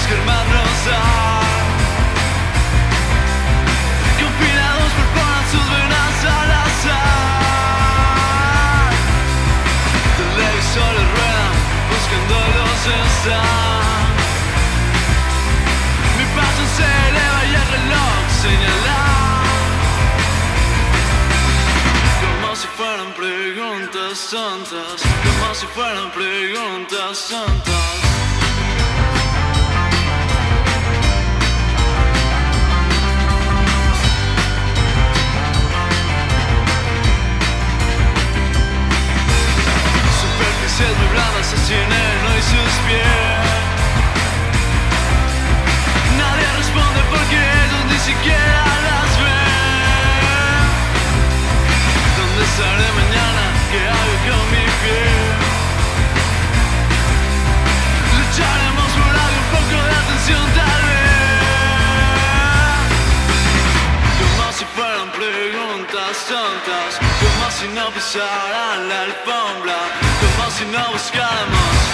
Germán Rosal. Confinados perforan sus venas al azar. Televisores ruedan buscando los están. Mi paso se eleva y el reloj señala. Como si fueran preguntas tontas, como si fueran preguntas tontas. Superficies muy blandas, veneno y sus pies. Nadie responde porque ellos ni siquiera las ven. ¿Dónde estaré mañana? ¿Qué hago con mi piel? Lucharemos por algo, un poco de atención tal vez. Como si fueran preguntas tontas, como si no pisaran la alfombra, como si no buscáramos